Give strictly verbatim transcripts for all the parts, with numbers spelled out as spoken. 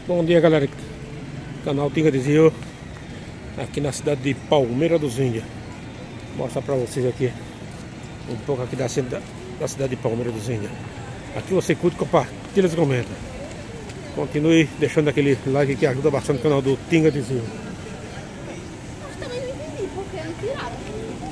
Bom dia, galera, canal Tinga de Zio, aqui na cidade de Palmeira dos Índios. Vou mostrar pra vocês aqui um pouco aqui da cidade, da cidade de Palmeira dos Índios. Aqui você curte, compartilha e comenta. Continue deixando aquele like que ajuda bastante o canal do Tinga de Zio. Mas também não entendi porque não tiraram.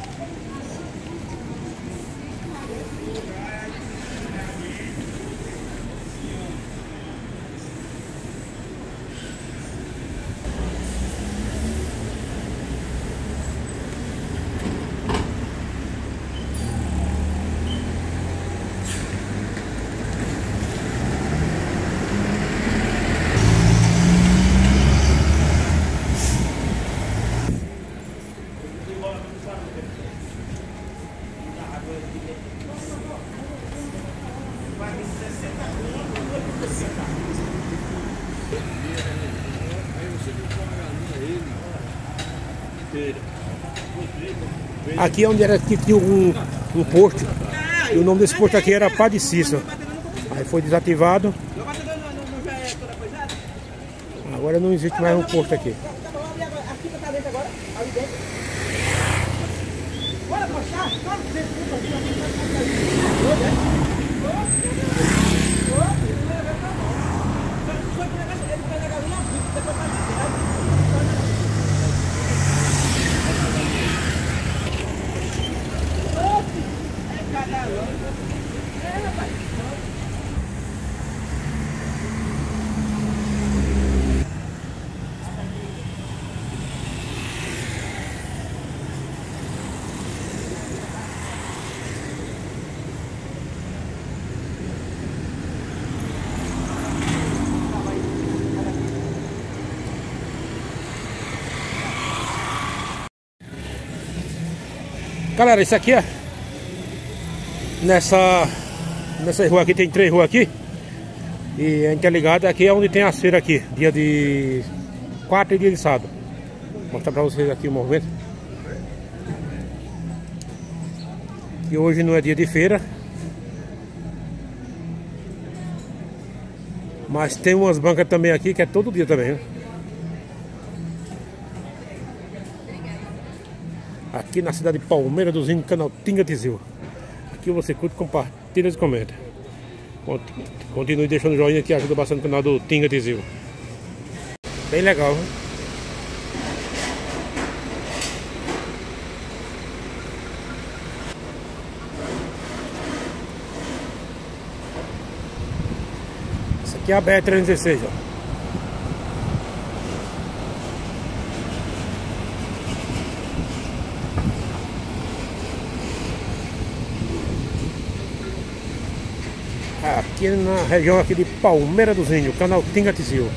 Aqui é onde era que tinha um, um posto, e o nome desse posto aqui era Padre Cícero. Aí foi desativado. Agora não existe mais um posto aqui. Galera, isso aqui é nessa nessa rua aqui, tem três ruas aqui, e a interligada aqui é onde tem a feira aqui, dia de quarta e dia de sábado. Vou mostrar pra vocês aqui o movimento. E hoje não é dia de feira, mas tem umas bancas também aqui que é todo dia também, né? Aqui na cidade de Palmeira dos Índios, canal Tinga de Zio. Aqui você curte, compartilha e comenta. Continue deixando o joinha que ajuda bastante o canal do Tinga de Zio. Bem legal, hein? Essa aqui é a B R trezentos e dezesseis, ó. Aqui na região aqui de Palmeira dos Índios, canal Tinga de Zio.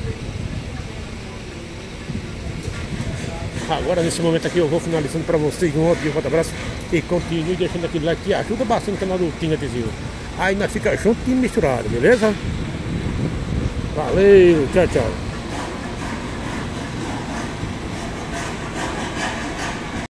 Agora nesse momento aqui eu vou finalizando para vocês um outro, um outro abraço e continue deixando aquele like que ajuda bastante o canal do Tinga de Zio. Aí nós fica junto e misturado, beleza? Valeu, tchau, tchau.